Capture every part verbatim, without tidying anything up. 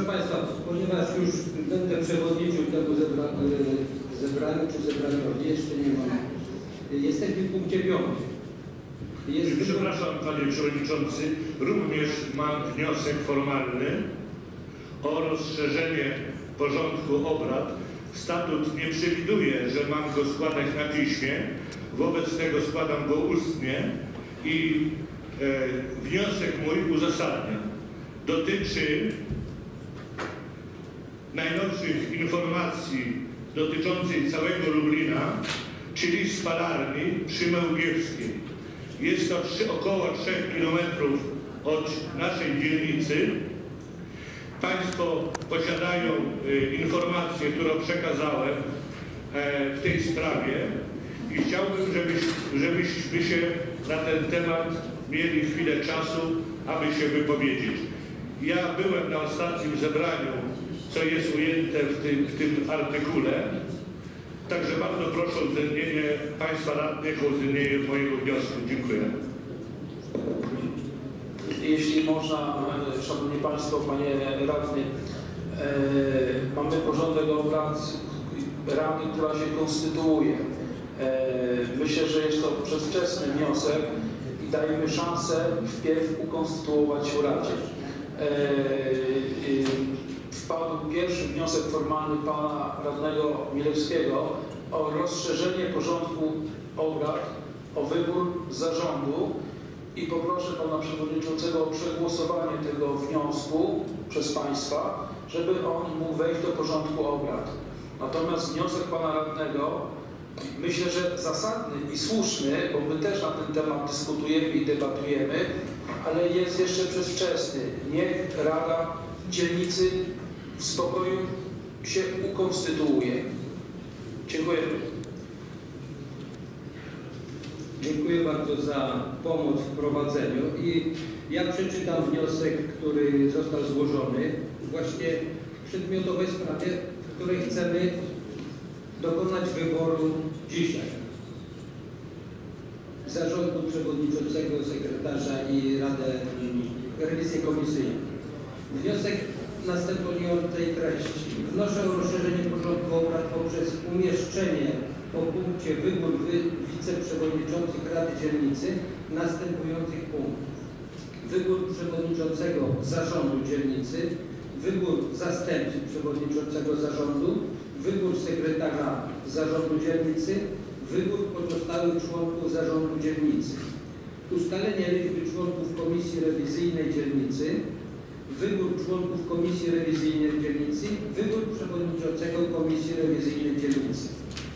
Proszę Państwa, ponieważ już będę przewodniczył temu zebra, zebraniu czy zebraniu, jeszcze nie mam. Jesteśmy w punkcie piątym. Jest Przepraszam Panie Przewodniczący, również mam wniosek formalny o rozszerzenie porządku obrad. Statut nie przewiduje, że mam go składać na piśmie, wobec tego składam go ustnie i e, wniosek mój uzasadnia. Dotyczy najnowszych informacji dotyczących całego Lublina, czyli spalarni przy Mełgiewskiej. Jest to trzy, około trzech kilometrów od naszej dzielnicy. Państwo posiadają y, informację, którą przekazałem e, w tej sprawie i chciałbym, żebyś, żebyśmy się na ten temat mieli chwilę czasu, aby się wypowiedzieć. Ja byłem na ostatnim zebraniu, co jest ujęte w tym, w tym artykule, także bardzo proszę o uwzględnienie Państwa radnych, o uwzględnienie mojego wniosku. Dziękuję. Jeśli można, Szanowni Państwo, Panie Radny, e, mamy porządek obrad Rady, która się konstytuuje. E, myślę, że jest to przedwczesny wniosek i dajemy szansę wpierw ukonstytuować się Radzie. E, e, wpadł pierwszy wniosek formalny Pana Radnego Milewskiego o rozszerzenie porządku obrad, o wybór zarządu. I poproszę Pana Przewodniczącego o przegłosowanie tego wniosku przez Państwa, żeby on mógł wejść do porządku obrad. Natomiast wniosek Pana Radnego, myślę, że zasadny i słuszny, bo my też na ten temat dyskutujemy i debatujemy, ale jest jeszcze przedwczesny. Niech Rada Dzielnicy w spokoju się ukonstytuuje. Dziękuję. Dziękuję bardzo za pomoc w prowadzeniu i ja przeczytam wniosek, który został złożony właśnie w przedmiotowej sprawie, w której chcemy dokonać wyboru dzisiaj. Zarządu przewodniczącego, sekretarza i Radę Rewizji Komisyjną. Wniosek następującej treści. Wnoszę o rozszerzenie porządku obrad poprzez umieszczenie po punkcie wybór wiceprzewodniczących Rady Dzielnicy następujących punktów. Wybór przewodniczącego zarządu dzielnicy, wybór zastępcy przewodniczącego zarządu, wybór sekretarza zarządu dzielnicy, wybór pozostałych członków zarządu dzielnicy, ustalenie liczby członków komisji rewizyjnej dzielnicy, wybór członków komisji rewizyjnej dzielnicy, wybór przewodniczącego komisji rewizyjnej dzielnicy.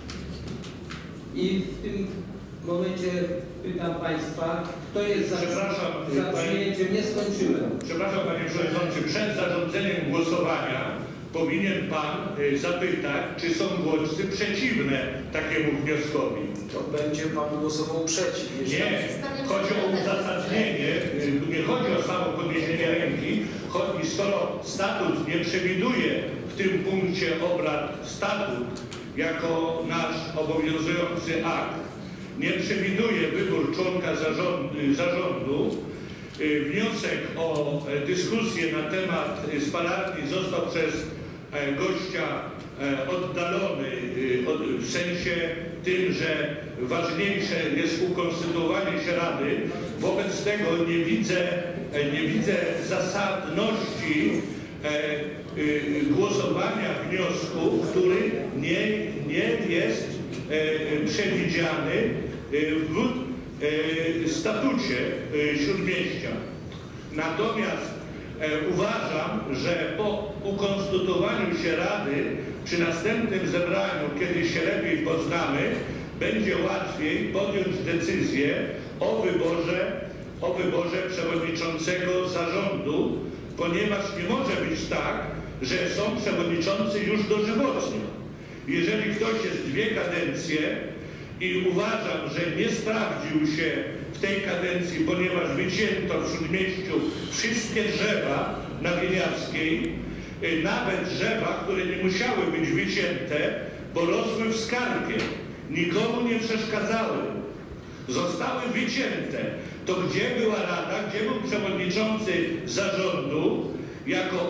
I w tym momencie pytam Państwa, kto jest za, za przyjęciem? Nie skończyłem. Przepraszam Panie Przewodniczący, przed zarządzeniem głosowania powinien Pan y, zapytać, czy są głosy przeciwne takiemu wnioskowi. To będzie Pan głosował przeciw. Nie, chodzi o uzasadnienie, y, nie chodzi o samo podniesienie ręki, chodzi, skoro statut nie przewiduje w tym punkcie obrad statut, jako nasz obowiązujący akt nie przewiduje wybór członka zarządu, zarządu. Wniosek o dyskusję na temat spalarni został przez gościa oddalony w sensie tym, że ważniejsze jest ukonstytuowanie się Rady. Wobec tego nie widzę, nie widzę zasadności głosowania wniosku, który nie, nie jest e, przewidziany w e, statucie e, Śródmieścia. Natomiast e, uważam, że po ukonstytuowaniu się Rady przy następnym zebraniu, kiedy się lepiej poznamy, będzie łatwiej podjąć decyzję o wyborze, o wyborze przewodniczącego zarządu, ponieważ nie może być tak, że są przewodniczący już dożywotni. Jeżeli ktoś jest dwie kadencje i uważam, że nie sprawdził się w tej kadencji, ponieważ wycięto w Śródmieściu wszystkie drzewa na Wieniawskiej, nawet drzewa, które nie musiały być wycięte, bo rosły w skarbie, nikomu nie przeszkadzały, zostały wycięte. To gdzie była Rada, gdzie był przewodniczący zarządu jako organ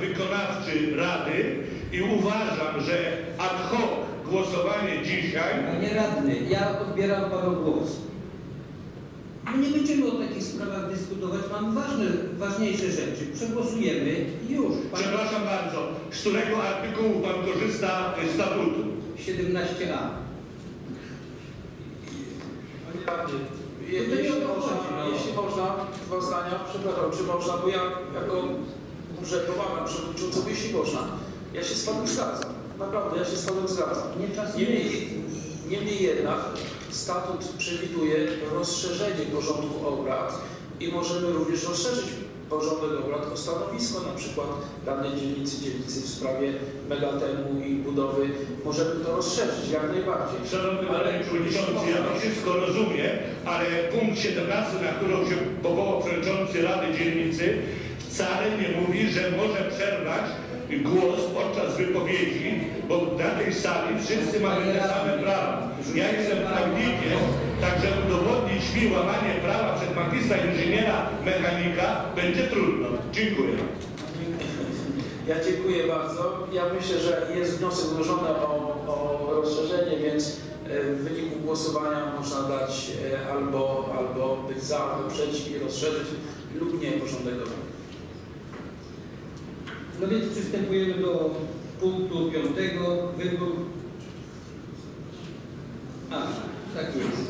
wykonawczy Rady i uważam, że ad hoc głosowanie dzisiaj... Panie radny, ja odbieram panu głos. My nie będziemy o takich sprawach dyskutować, mamy ważne, ważniejsze rzeczy. Przegłosujemy i już. Pan... Przepraszam bardzo, z którego artykułu pan korzysta z statutu? siedemnaście a. Panie radny, je, To nie jeśli, o to można, chodzi, no. jeśli można, dwa zdania, przepraszam, czy można, bo ja jako urzędowana przewodniczącego, jeśli można, ja się z panem zgadzam. Naprawdę, ja się z panem zgadzam. Nie czas Niemniej, niemniej jednak statut przewiduje rozszerzenie porządku obrad i możemy również rozszerzyć porządek obrad o stanowisko, na przykład radnej dzielnicy, dzielnicy w sprawie megatemu i budowy. Możemy to rozszerzyć jak najbardziej. Szanowny Panie Przewodniczący, ja to wszystko rozumiem, ale punkt siedemnasty, na którą się powołał Przewodniczący Rady Dzielnicy, wcale nie mówi, że może przerwać głos podczas wypowiedzi, bo na tej sali wszyscy mamy te same prawa. Ja jestem prawnikiem, także udowodnić mi łamanie prawa przez magistra inżyniera mechanika będzie trudno. Dziękuję. Ja dziękuję bardzo. Ja myślę, że jest wniosek złożony o, o rozszerzenie, więc w wyniku głosowania można dać albo, albo być za, albo przeciw i rozszerzyć lub nie porządek obrad. No więc przystępujemy do punktu piątego. Wybór. A, tak jest.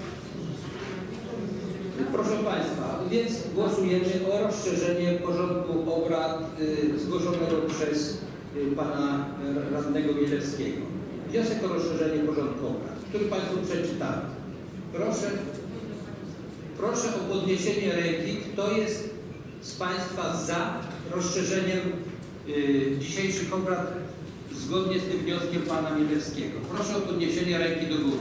Proszę Państwa, więc głosujemy o rozszerzenie porządku obrad y, zgłoszonego przez y, pana radnego Mielewskiego. Wniosek o rozszerzenie porządku obrad, który Państwu przeczytałem. Proszę, proszę o podniesienie ręki, kto jest z Państwa za rozszerzeniem y, dzisiejszych obrad zgodnie z tym wnioskiem pana Mielewskiego. Proszę o podniesienie ręki do góry.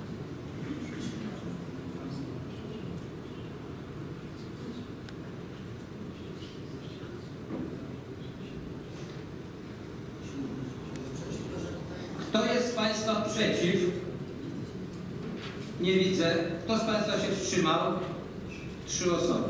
Kto jest z Państwa przeciw? Nie widzę. Kto z Państwa się wstrzymał? Trzy osoby.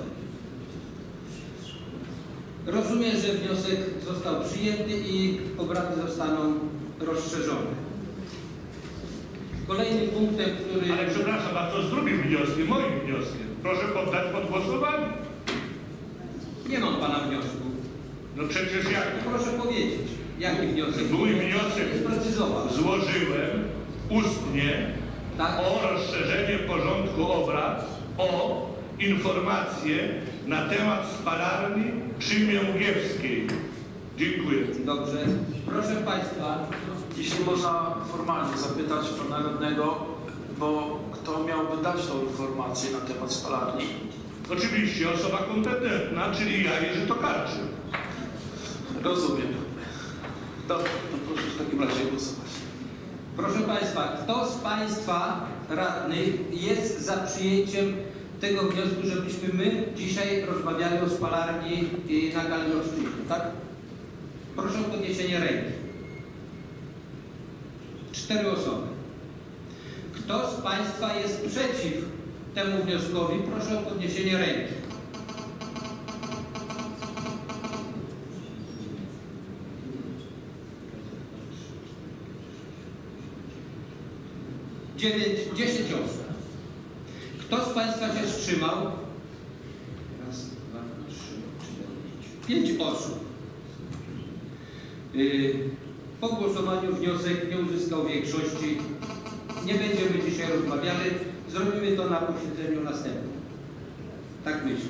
Rozumiem, że wniosek został przyjęty i obrady zostaną rozszerzone. Kolejnym punktem, który... Ale przepraszam, a co z drugim wnioskiem, moim wnioskiem? Proszę poddać pod głosowanie. Nie mam pana wniosku. No przecież jak? Proszę powiedzieć, jaki wniosek? Mój wniosek Sprecyzował. złożyłem ustnie Tak? o rozszerzenie porządku obrad o informacje na temat spalarni przy Mięgiewskiej. Dziękuję. Dobrze. Proszę Państwa, Jeśli można formalnie zapytać pana radnego, bo kto miałby dać tą informację na temat spalarni? Oczywiście osoba kompetentna, czyli ja, Jerzy Tokarczyk. Rozumiem. Dobrze, to proszę w takim razie głosować. proszę Państwa, kto z Państwa radnych jest za przyjęciem tego wniosku, żebyśmy my dzisiaj rozmawiali o spalarni na Galinoszczyźnie, tak? Proszę o podniesienie ręki. Cztery osoby. Kto z Państwa jest przeciw temu wnioskowi? Proszę o podniesienie ręki. Dziewięć, dziesięć osób. Kto z Państwa się wstrzymał? Raz, dwa, trzy, cztery, pięć. Pięć osób. Yy, po głosowaniu wniosek nie uzyskał większości. Nie będziemy dzisiaj rozmawiali. Zrobimy to na posiedzeniu następnym. Tak myślę.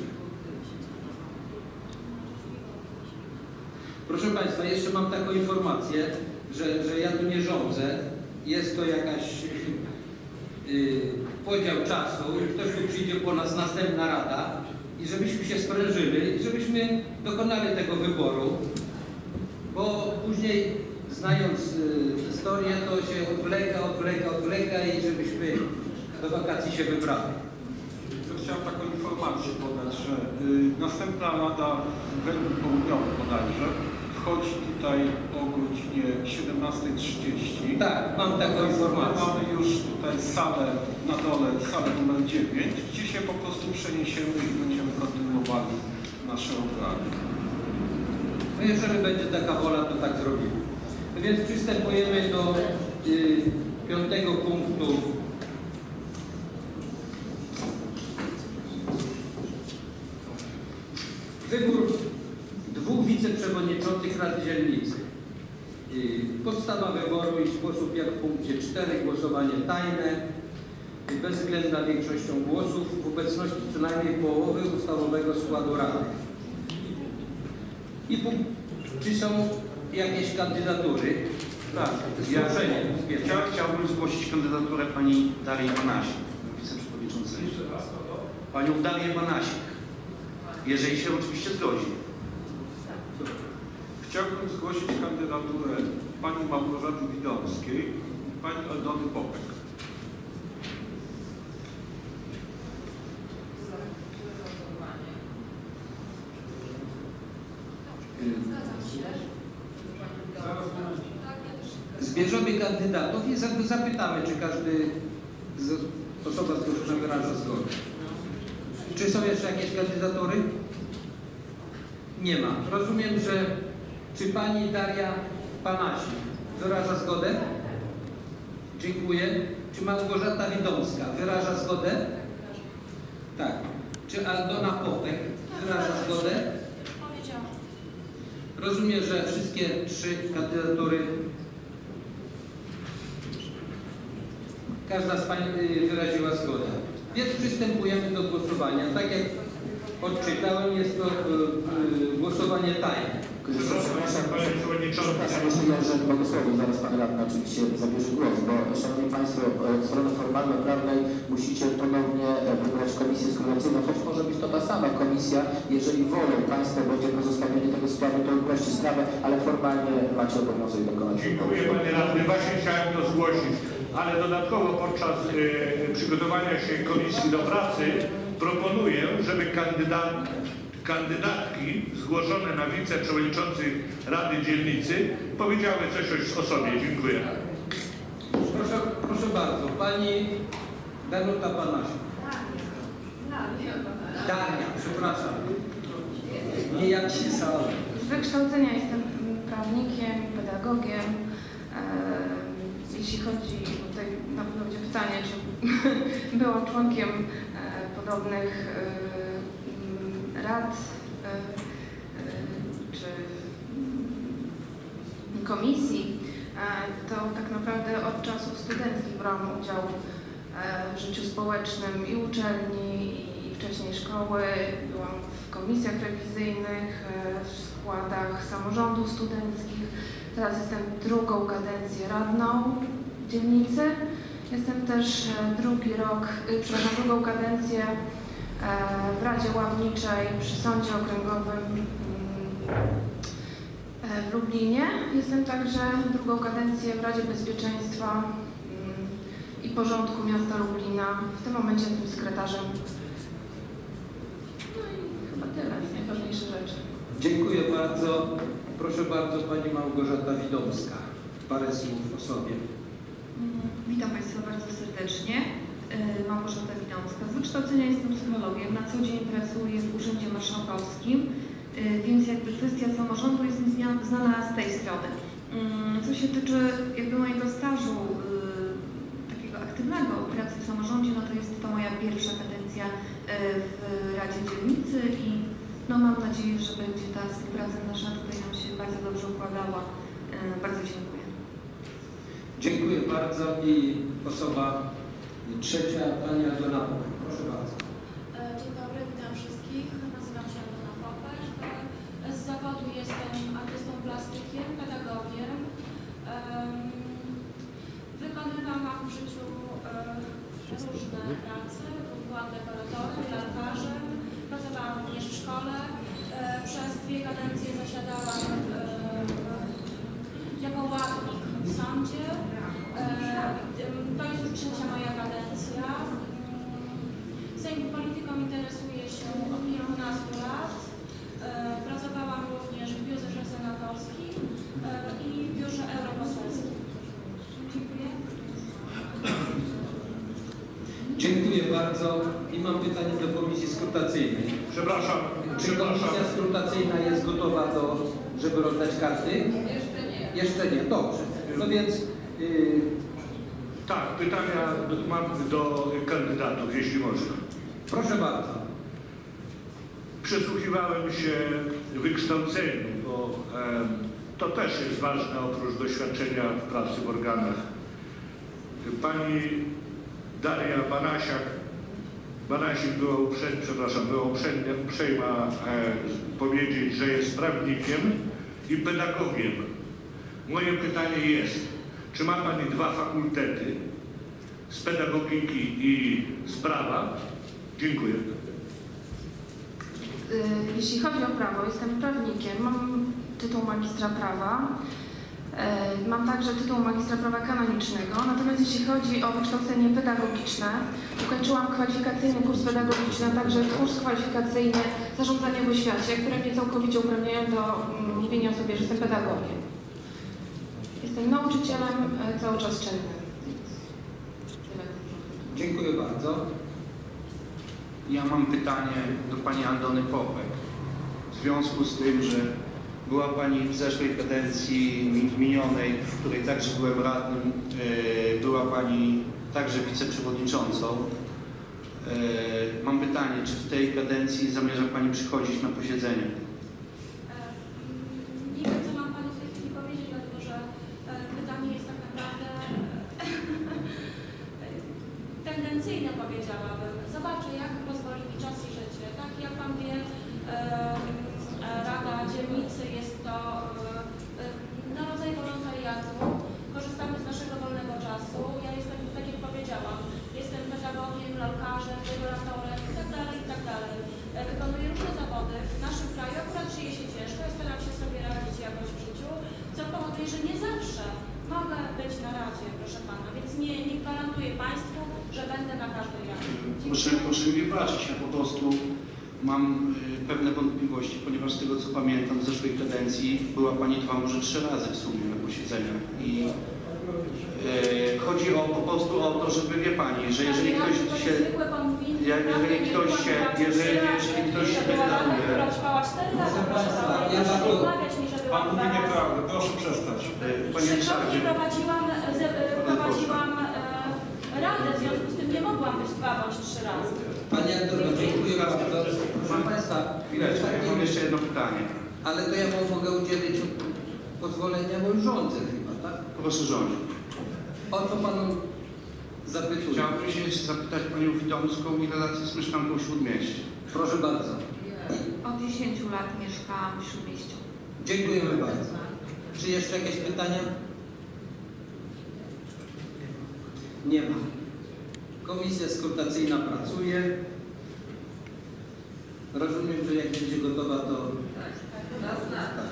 Proszę Państwa, jeszcze mam taką informację, że, że ja tu nie rządzę. Jest to jakaś yy, podział czasu i ktoś tu przyjdzie po nas następna rada i żebyśmy się sprężyli i żebyśmy dokonali tego wyboru, bo później znając y, historię, to się odwleka, odwleka, odwleka i żebyśmy do wakacji się wybrali. Chciałem taką informację podać, że y, następna Rada Węglu Południowych bodajże wchodzi tutaj o godzinie siedemnastej trzydzieści. Tak, mam taką informację. Mamy już tutaj salę na dole, salę numer dziewięć, gdzie się po prostu przeniesiemy i będziemy kontynuowali nasze obrady. No No jeżeli będzie taka wola, to tak zrobimy. No więc przystępujemy do y, piątego punktu. Wybór dwóch wiceprzewodniczących Rady Dzielnicy. Y, podstawa wyboru i sposób jak w punkcie cztery, głosowanie tajne, bezwzględna większością głosów w obecności co najmniej połowy ustawowego składu Rady. I punkt, czy są jakieś kandydatury? Tak, Ja ja chciał, chciałbym zgłosić kandydaturę pani Darii Banasik, wiceprzewodniczącej. Panią Darię Banasik, jeżeli się oczywiście zgodzi. Chciałbym zgłosić kandydaturę pani Małgorzaty Widomskiej i pani Aldony Popek. Zbierzemy kandydatów i zapytamy, czy każdy z osoba zgłoszona wyraża zgodę. Czy są jeszcze jakieś kandydatury? Nie ma. Rozumiem, że czy pani Daria Banasik wyraża zgodę? Dziękuję. Czy Małgorzata Widomska wyraża zgodę? Tak. Czy Aldona Popek wyraża zgodę? Rozumiem, że wszystkie trzy kandydatury, każda z pań wyraziła zgodę. Więc przystępujemy do głosowania. Tak jak odczytałem, jest to y, y, głosowanie tajne. Przepraszam, panie przewodniczący. Myślę, że Bogusławie zaraz pan radny oczywiście zabierze głos, bo szanowni państwo, od strony formalno-prawnej musicie ponownie wybrać komisję skrutacyjną, choć może być to ta sama komisja. Jeżeli wolą państwo będzie pozostawienie tego składu, to uprości sprawę, ale formalnie macie obowiązek dokonać. Dziękuję panie radny. Właśnie chciałem to zgłosić, ale dodatkowo podczas y, przygotowania się komisji do pracy proponuję, żeby kandydat kandydatki zgłoszone na wiceprzewodniczących Rady Dzielnicy powiedziały coś o sobie. Dziękuję. Proszę, proszę bardzo, pani Danuta Banasik. Daria, przepraszam. Nie jak się sam. Z wykształcenia jestem prawnikiem, pedagogiem. Jeśli chodzi, tutaj na pewno będzie pytanie, czy byłam członkiem podobnych rad czy komisji, to tak naprawdę od czasów studenckich brałam udział w życiu społecznym i uczelni, i wcześniej szkoły. Byłam w komisjach rewizyjnych, w składach samorządów studenckich. Teraz jestem drugą kadencję radną dzielnicy. Jestem też drugi rok, przepraszam, drugą kadencję w Radzie Ławniczej przy Sądzie Okręgowym w Lublinie. Jestem także drugą kadencję w Radzie Bezpieczeństwa i Porządku Miasta Lublina. W tym momencie jestem sekretarzem. No i chyba tyle, najważniejsze rzeczy. Dziękuję bardzo. Proszę bardzo, pani Małgorzata Widomska. Parę słów o sobie. Witam państwa bardzo serdecznie. Małgorzata Widomska. Z wykształcenia jestem psychologiem, na co dzień pracuję w Urzędzie Marszałkowskim, więc jakby kwestia samorządu jest mi znana z tej strony. Co się tyczy jakby mojego stażu takiego aktywnego pracy w samorządzie, no to jest to moja pierwsza kadencja w Radzie Dzielnicy i no mam nadzieję, że będzie ta współpraca nasza tutaj nam się bardzo dobrze układała. Bardzo dziękuję. Dziękuję bardzo i osoba trzecia, pani Aldona Popek. Proszę bardzo. Dzień dobry, witam wszystkich. Nazywam się Aldona Popek. Z zawodu jestem artystą plastykiem, pedagogiem. Wykonywałam w życiu różne prace. Byłam dekoratorem, lalkarzem. Pracowałam również w szkole. Przez dwie kadencje zasiadałam jako ławnik w sądzie. To jest już trzecia moja kadencja. Sejm polityką interesuję się od kilkunastu lat. Pracowałam również w biurze senatorskim i w biurze europoselskim. Dziękuję. Dziękuję bardzo i mam pytanie do komisji skrutacyjnej. Przepraszam, Czy przepraszam. komisja skrutacyjna jest gotowa do żeby rozdać karty? Jeszcze nie. Jeszcze nie, dobrze. No więc yy, Tak, pytania mam do kandydatów, jeśli można. proszę bardzo. Przysłuchiwałem się wykształceniu, bo e, to też jest ważne oprócz doświadczenia w pracy w organach. Pani Daria Banasiak, Banasik była uprzejma, przepraszam, była uprzejma, uprzejma e, powiedzieć, że jest prawnikiem i pedagogiem. Moje pytanie jest, czy ma Pani dwa fakultety z pedagogiki i z prawa? Dziękuję. Jeśli chodzi o prawo, jestem prawnikiem, mam tytuł magistra prawa, mam także tytuł magistra prawa kanonicznego, natomiast jeśli chodzi o wykształcenie pedagogiczne, ukończyłam kwalifikacyjny kurs pedagogiczny, a także kurs kwalifikacyjny zarządzania w oświacie, które mnie całkowicie uprawniają do mówienia o sobie, że jestem pedagogiem. Jestem nauczycielem cały czas czynnym. Dziękuję bardzo. Ja mam pytanie do Pani Aldony Popek. W związku z tym, że była Pani w zeszłej kadencji minionej, w której także byłem radnym, była Pani także wiceprzewodniczącą. Mam pytanie, czy w tej kadencji zamierza Pani przychodzić na posiedzenie? Nie wiem, co mam Panu w tej chwili powiedzieć, dlatego że pytanie jest tak naprawdę tendencyjne, powiedziałabym. Zobaczę, jak pozwoli mi czas i życie. Tak jak Pan wie, Rada Dzielnicy jest to no, rodzaj wolontariatu. Korzystamy z naszego wolnego czasu. Ja jestem, tak jak powiedziałam, jestem pedagogiem, lalkarzem, regulatorem itd., itd. Wykonuję różne zawody. W naszym kraju akurat żyje się ciężko, ja staram się sobie radzić jakoś w życiu, co powoduje, że nie zawsze mogę być na Radzie, proszę Pana, więc nie, nie gwarantuję Państwu, że będę na każdej Radzie. Proszę, proszę mi wybaczyć, ja po prostu mam y, pewne wątpliwości, ponieważ z tego co pamiętam w zeszłej kadencji była Pani dwa, może trzy razy w sumie na posiedzeniach i y, chodzi o, po prostu o to, żeby wie Pani, że jeżeli ktoś się, jeżeli ktoś się, jeżeli, jeżeli ktoś się decyduje, Pan mówi nieprawdę, proszę przestać. Panie Trzykrotnie prowadziłam, prowadziłam e, radę, w związku z tym nie mogłam być dwa bądź trzy razy. Pani Antono, dziękuję bardzo. Proszę Państwa, chwileczkę, ja mam jeszcze jedno pytanie. ale to ja mogę udzielić pozwolenia, bo już rządzę chyba, tak? Proszę rządzić. O co Panu zapytuję? Chciałbym się zapytać Panią Widomską, ile lat jest mieszkanką w Śródmieście? Proszę bardzo. Od dziesięciu lat mieszkałam w Śródmieściu. Dziękujemy bardzo. Czy jeszcze jakieś pytania? Nie ma. Komisja skrutacyjna pracuje. Rozumiem, że jak będzie gotowa, to... Tak.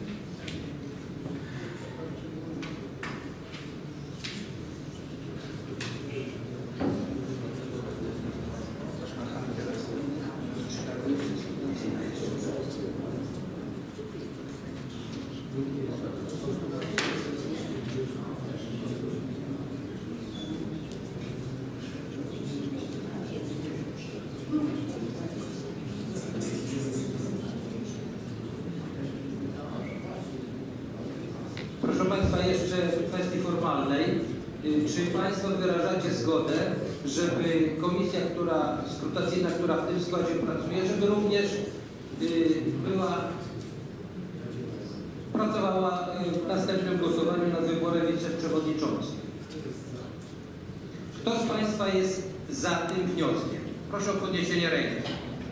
Proszę Państwa, jeszcze w kwestii formalnej. Czy Państwo wyrażacie zgodę, żeby komisja, która skrutacyjna, która w tym składzie pracuje, żeby również była, pracowała w następnym głosowaniu nad wyborem wiceprzewodniczących? Kto z Państwa jest za tym wnioskiem? Proszę o podniesienie ręki.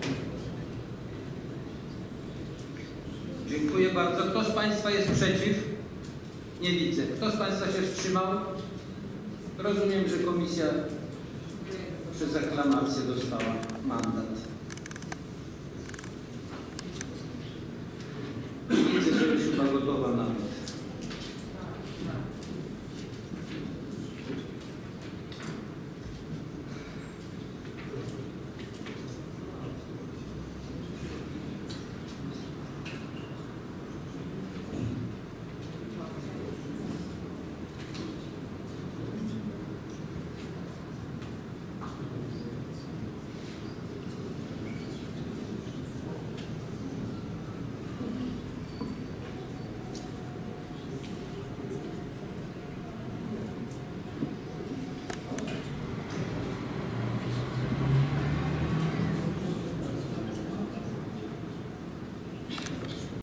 Dziękuję bardzo. Kto z Państwa jest przeciw? Nie widzę. Kto z Państwa się wstrzymał? Rozumiem, że komisja przez aklamację dostała mandat.